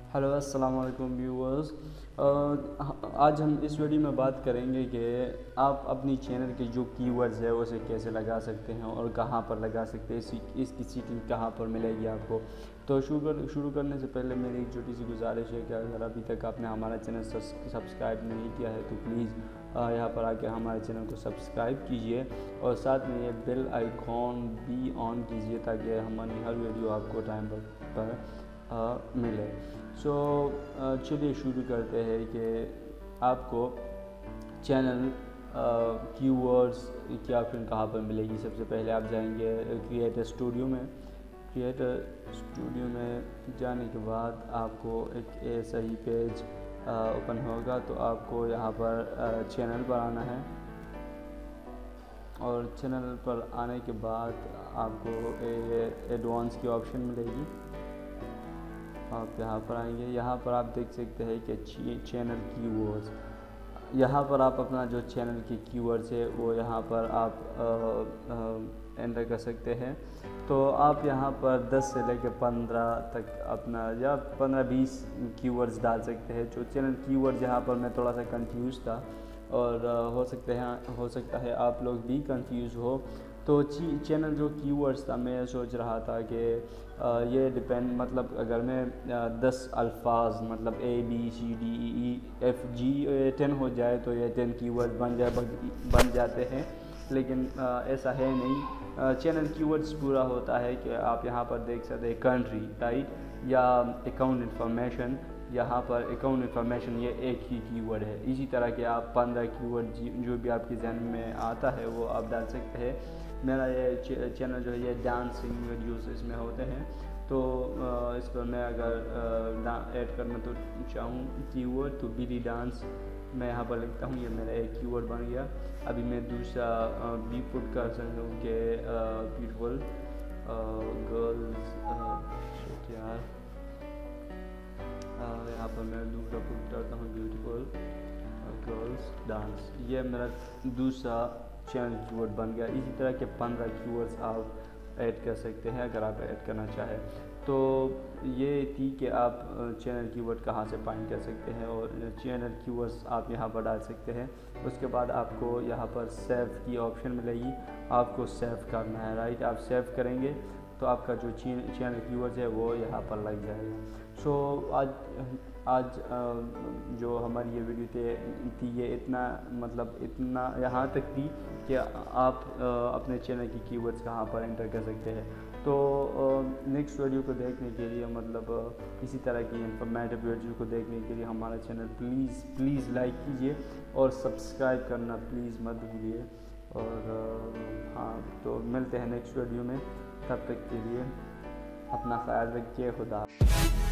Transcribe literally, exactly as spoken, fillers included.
Hello अस्सलाम वालेकुम viewers. आज हम इस वीडियो में बात करेंगे कि आप अपनी चैनल के जो कीवर्ड्स है उसे कैसे लगा सकते हैं और कहां पर लगा सकते हैं, इसी इसकी सीटिंग कहां पर मिलेगी आपको। तो शुरू कर शुरू करने से पहले मेरी एक छोटी सी गुजारिश है कि अगर अभी तक आपने हमारा चैनल सब्सक्राइब नहीं किया है तो प्लीज़ यहाँ पर आके हमारे चैनल को सब्सक्राइब कीजिए और साथ में ये बेल आइकॉन भी ऑन कीजिए ताकि हमारी हर वीडियो आपको टाइम पर, पर आ, मिले। सो so, चलिए शुरू करते हैं कि आपको चैनल कीवर्ड्स की ऑप्शन कहाँ पर मिलेगी। सबसे पहले आप जाएंगे क्रिएटर स्टूडियो में। क्रिएटर स्टूडियो में जाने के बाद आपको एक ऐसा ही पेज ओपन होगा, तो आपको यहाँ पर चैनल पर आना है और चैनल पर आने के बाद आपको एडवांस की ऑप्शन मिलेगी। आप यहाँ पर आएंगे, यहाँ पर आप देख सकते हैं कि चैनल कीवर्ड्स, यहाँ पर आप अपना जो चैनल की कीवर्ड्स है वो यहाँ पर आप एंटर कर सकते हैं। तो आप यहाँ पर दस से लेकर पंद्रह तक अपना या पंद्रह बीस कीवर्ड्स डाल सकते हैं। जो चैनल कीवर्ड्स यहाँ पर मैं थोड़ा सा कंफ्यूज था और हो सकते हैं हो सकता है आप लोग भी कंफ्यूज हो। तो चैनल जो कीवर्ड्स था मैं सोच रहा था कि ये डिपेंड मतलब अगर मैं दस अल्फाज मतलब A B C D E F G ten हो जाए तो ये टेन कीवर्ड बन जाए बन जाते हैं, लेकिन ऐसा है नहीं। चैनल कीवर्ड्स पूरा होता है कि आप यहाँ पर देख सकते हैं कंट्री राइट या अकाउंट इंफॉर्मेशन। यहाँ पर अकाउंट इंफॉर्मेशन ये एक ही कीवर्ड है। इसी तरह के आप पंद्रह कीवर्ड जो भी आपके जहन में आता है वो आप डाल सकते हैं। मेरा ये चैनल जो है ये डांसिंग वीडियोस इसमें होते हैं, तो इस पर मैं अगर ऐड करना तो चाहूँ कीवर्ड तो बिली डांस मैं यहाँ पर लिखता हूँ, ये मेरा एक कीवर्ड बन गया। अभी मैं दूसरा भी पुट कर सकता हूँ कि ब्यूटीफुल गर्ल्स यार यहाँ पर मैं दूसरा पुट करता हूँ ब्यूटीफुल गर्ल्स डांस, ये मेरा दूसरा चैनल कीवर्ड बन गया। इसी तरह के पंद्रह कीवर्ड्स आप ऐड कर सकते हैं अगर आप ऐड करना चाहें। तो ये थी कि आप चैनल कीवर्ड कहाँ से फाइंड कर सकते हैं और चैनल कीवर्ड्स आप यहाँ पर डाल सकते हैं। उसके बाद आपको यहाँ पर सेव की ऑप्शन मिलेगी, आपको सेव करना है राइट। आप सेव करेंगे तो आपका जो चैनल कीवर्ड्स है वो यहाँ पर लग जाएगा। सो so, आज आज जो हमारी ये वीडियो थी ये इतना मतलब इतना यहाँ तक थी कि आप अपने चैनल की कीवर्ड्स कहाँ पर एंटर कर सकते हैं। तो नेक्स्ट वीडियो को देखने के लिए मतलब इसी तरह की इंफॉर्मेटिव वीडियो को देखने के लिए हमारा चैनल प्लीज़ प्लीज़ लाइक कीजिए और सब्सक्राइब करना प्लीज़ मत भूलिए। और हाँ, तो मिलते हैं नेक्स्ट वीडियो में, तब तक के लिए अपना ख्याल रखिए। खुदा।